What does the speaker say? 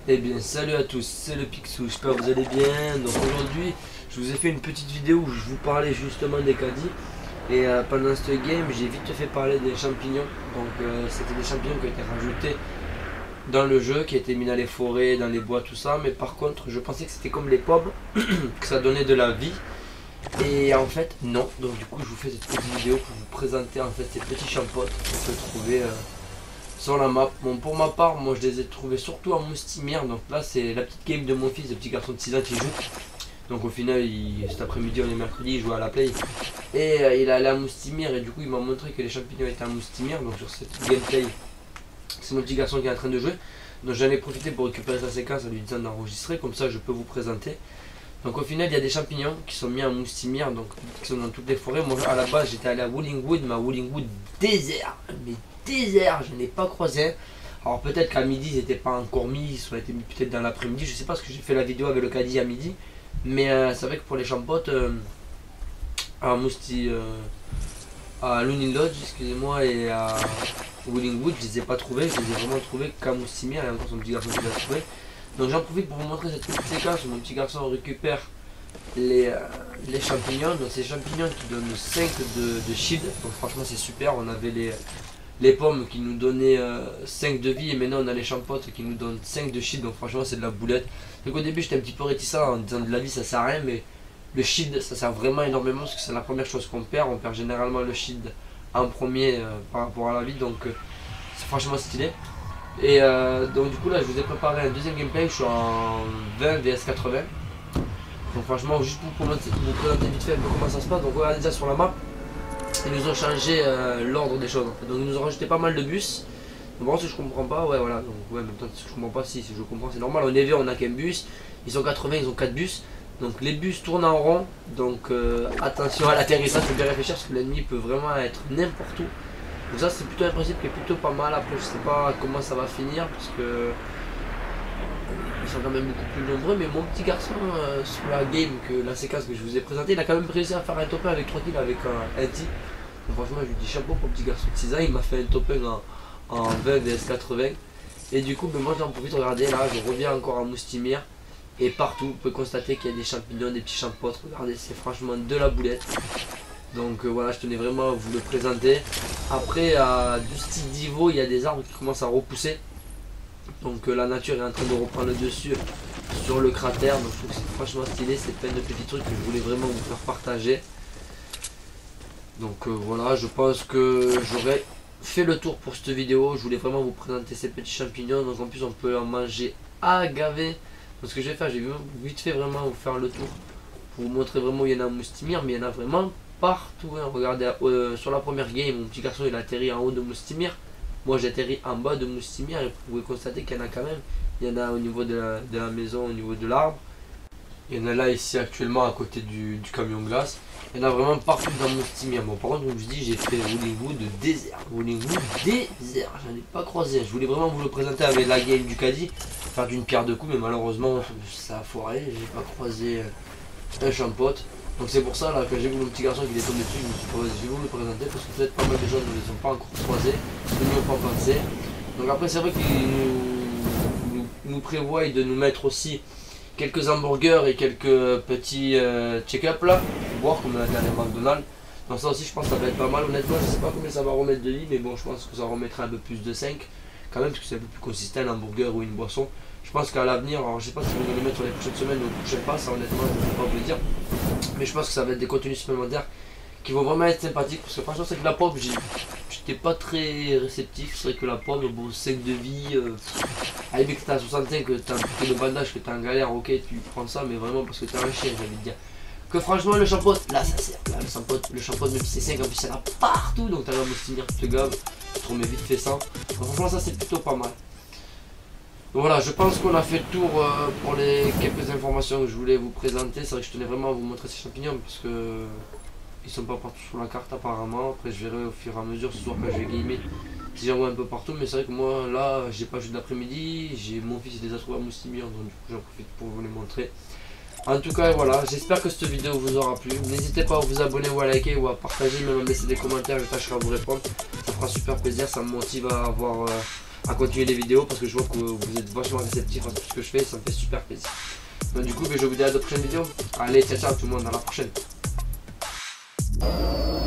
Eh bien salut à tous, c'est le Picsou, j'espère que vous allez bien. Donc aujourd'hui je vous ai fait une petite vidéo où je vous parlais justement des caddies. Et pendant ce game j'ai vite fait parler des champignons. Donc c'était des champignons qui ont été rajoutés dans le jeu, qui étaient mis dans les forêts, dans les bois, tout ça. Mais par contre je pensais que c'était comme les pommes, que ça donnait de la vie. Et en fait non, donc du coup je vous fais cette petite vidéo pour vous présenter en fait ces petits champotes qu'on peut trouver sur la map. Bon, pour ma part, moi je les ai trouvés surtout à Moustimir. Donc là c'est la petite game de mon fils, le petit garçon de 6 ans qui joue. Donc au final cet après-midi, on est mercredi, il joue à la play. Et il est allé à Moustimir et du coup il m'a montré que les champignons étaient à Moustimir. Donc sur cette gameplay, c'est mon petit garçon qui est en train de jouer. Donc j'en ai profité pour récupérer sa séquence en lui disant d'enregistrer, comme ça je peux vous présenter. Donc au final il y a des champignons qui sont mis à Moustimir, donc qui sont dans toutes les forêts. Moi à la base j'étais allé à Wollingwood, ma Wollingwood désert, mais désert, je n'ai pas croisé. Alors peut-être qu'à midi ils n'étaient pas encore mis, ils ont été mis peut-être dans l'après-midi, je sais pas, parce que j'ai fait la vidéo avec le caddie à midi. Mais c'est vrai que pour les champotes à à Lunin Lodge, excusez-moi, et à Wollingwood, je les ai pas trouvés, je les ai vraiment trouvés qu'à Moustimir, et encore son petit garçon qui l'a trouvé. Donc j'en profite pour vous montrer cette petite séquence où mon petit garçon récupère les champignons. Donc ces champignons qui donnent 5 de shield, donc franchement c'est super. On avait les pommes qui nous donnaient 5 de vie, et maintenant on a les champotes qui nous donnent 5 de shield, donc franchement c'est de la boulette. Donc au début j'étais un petit peu réticent en disant de la vie ça sert à rien, mais le shield ça sert vraiment énormément, parce que c'est la première chose qu'on perd. On perd généralement le shield en premier par rapport à la vie, donc c'est franchement stylé. Et donc du coup là je vous ai préparé un deuxième gameplay, je suis en 20 vs 80. Donc franchement juste pour vous présenter vite fait un peu comment ça se passe. Donc regardez déjà sur la map, ils nous ont changé l'ordre des choses en fait. Donc ils nous ont rajouté pas mal de bus. Donc bon, si je comprends pas, ouais voilà, donc ouais, en même temps si je comprends pas, si je comprends c'est normal. Au EV on a qu'un bus, ils sont 80, ils ont 4 bus. Donc les bus tournent en rond, donc attention à l'atterrissage, il faut bien réfléchir parce que l'ennemi peut vraiment être n'importe où. Donc ça c'est plutôt un principe qui est plutôt pas mal. Après je sais pas comment ça va finir parce que ils sont quand même beaucoup plus nombreux, mais mon petit garçon sur la game, que la séquence que je vous ai présentée, il a quand même réussi à faire un top 1 avec 3 kills avec un T. Donc franchement je lui dis chapeau pour le petit garçon de 6 ans, il m'a fait un top 1 en 20 vs 80. Et du coup moi j'en profite, regardez là je reviens encore à Moustimir. Et partout vous pouvez constater qu'il y a des champignons, des petits champotes, regardez c'est franchement de la boulette. Donc voilà, je tenais vraiment à vous le présenter. Après du style d'Ivo, il y a des arbres qui commencent à repousser. Donc la nature est en train de reprendre le dessus sur le cratère. Donc je trouve que c'est franchement stylé, c'est plein de petits trucs que je voulais vraiment vous faire partager. Donc voilà, je pense que j'aurais fait le tour pour cette vidéo. Je voulais vraiment vous présenter ces petits champignons. Donc en plus on peut en manger à gaver. Donc ce que je vais faire, j'ai vite fait vraiment vous faire le tour pour vous montrer vraiment où il y en a à Moustimir, mais il y en a vraiment partout. Hein. Regardez sur la première game, mon petit garçon il a atterri en haut de Moustimir. Moi j'ai atterri en bas de Moustimir et vous pouvez constater qu'il y en a quand même. Il y en a au niveau de la maison, au niveau de l'arbre. Il y en a là ici actuellement à côté du camion glace. Il y en a vraiment partout dans Moustimir. Bon par contre comme je dis, j'ai fait Wollingwood désert. Wollingwood désert, j'en ai pas croisé. Je voulais vraiment vous le présenter avec la game du caddie, faire d'une pierre deux coups, mais malheureusement ça a foiré. J'ai pas croisé un champote. Donc c'est pour ça là que j'ai vu mon petit garçon qui est tombé dessus, je me suis dit vas-y, je vais vous le présenter parce que peut-être pas mal de gens ne les ont pas encore croisés, ne n'y ont pas pensé. Donc après c'est vrai qu'ils nous prévoient de nous mettre aussi quelques hamburgers et quelques petits check-up là, pour boire comme la dernière McDonald's. Donc ça aussi je pense que ça va être pas mal. Honnêtement je sais pas combien ça va remettre de vie, mais bon je pense que ça remettra un peu plus de 5 quand même, parce que c'est un peu plus consistant un hamburger ou une boisson. Je pense qu'à l'avenir, alors je sais pas si vous allez le mettre sur les prochaines semaines ou les prochaines pas, ça honnêtement je ne peux pas vous le dire. Mais je pense que ça va être des contenus supplémentaires qui vont vraiment être sympathiques. Parce que franchement c'est que la pomme, j'étais pas très réceptif. C'est vrai que la pomme, bon 5 de vie, avec que t'as 65, que t'as un peu de bandage, que t'es en galère, ok tu prends ça, mais vraiment parce que t'es un chien, j'ai envie de dire. Que franchement le shampoing, là ça sert, là le shampoing même si c'est 5, en plus c'est là partout, donc t'as l'air de Moustimir, tu te gaves, tu te remets vite fait ça. Donc franchement ça c'est plutôt pas mal. Donc voilà, je pense qu'on a fait le tour pour les quelques informations que je voulais vous présenter. C'est vrai que je tenais vraiment à vous montrer ces champignons parce que ils sont pas partout sur la carte apparemment. Après je verrai au fur et à mesure ce soir quand je vais gamer si j'en vois un peu partout. Mais c'est vrai que moi là j'ai pas joué d'après-midi, mon fils il les a trouvés à Moustimir, donc du coup j'en profite pour vous les montrer. En tout cas voilà, j'espère que cette vidéo vous aura plu. N'hésitez pas à vous abonner ou à liker ou à partager, même à me laisser des commentaires, je tâcherai à vous répondre. Ça fera super plaisir, ça me motive à avoir à continuer les vidéos parce que je vois que vous êtes vachement réceptifs à tout ce que je fais, ça me fait super plaisir. Donc du coup, je vous dis à la prochaine vidéo. Allez, ciao ciao tout le monde, à la prochaine.